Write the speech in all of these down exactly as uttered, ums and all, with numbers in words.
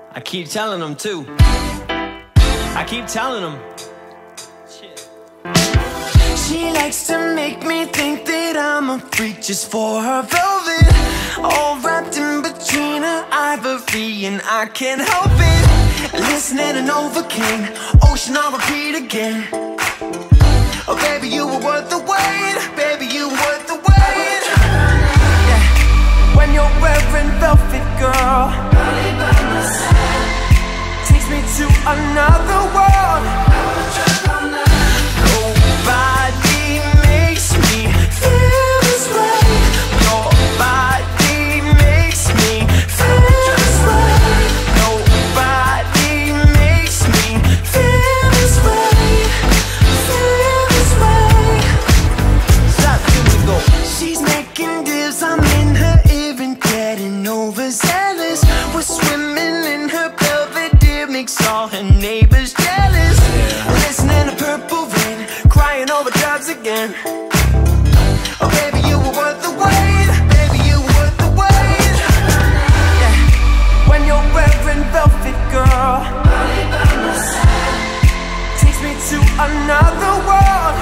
I keep telling them too. I keep telling them. She likes to make me think that I'm a freak just for her velvet, all wrapped in between her ivory, and I can't help it. Listening to Novocaine, Ocean on repeat again. Oh baby, you were worth the wait. Baby, you were worth the wait. Yeah. When you're wearing velvet, girl, takes me to another world. Nobody makes me feel this way. Your body makes me feel this way. Nobody makes me feel this way. Feel this way. Stop, here we go. She's making deals, I'm in her ear and getting overzealous. We're swimming in her velvet deer, makes all her neighbors jealous. Listening to Purple Rain, crying over drugs again. Oh baby, you were worth the wait. Baby, you were worth the wait. Yeah. When you're wearing velvet, girl, takes me to another world.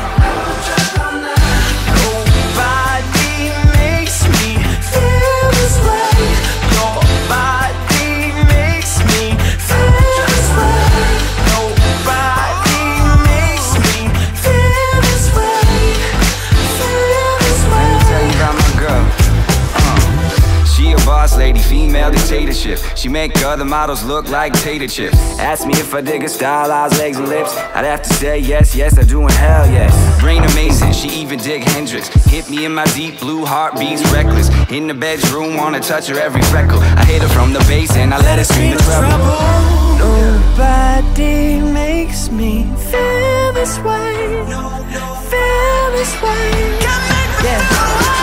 Nobody makes me feel this way. Your body makes me feel this way. Nobody makes me feel this way. Feel this way. Let me tell you about my girl. Uh, she a boss lady, female dictatorship. She make other models look like tater chips. Ask me if I dig her style, eyes, legs, and lips. I'd have to say yes, yes, I do, and hell yes. Brain amazing, she even dig Hendrix. Hit me in my deep blue heart beats reckless. In the bedroom, wanna touch her every freckle. I hit her from the base and I let her scream the treble. Nobody makes me feel this way. Feel this way. Yeah.